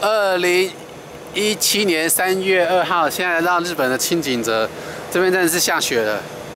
2017年3月2号，现在来到日本的轻井泽，这边真的是下雪了。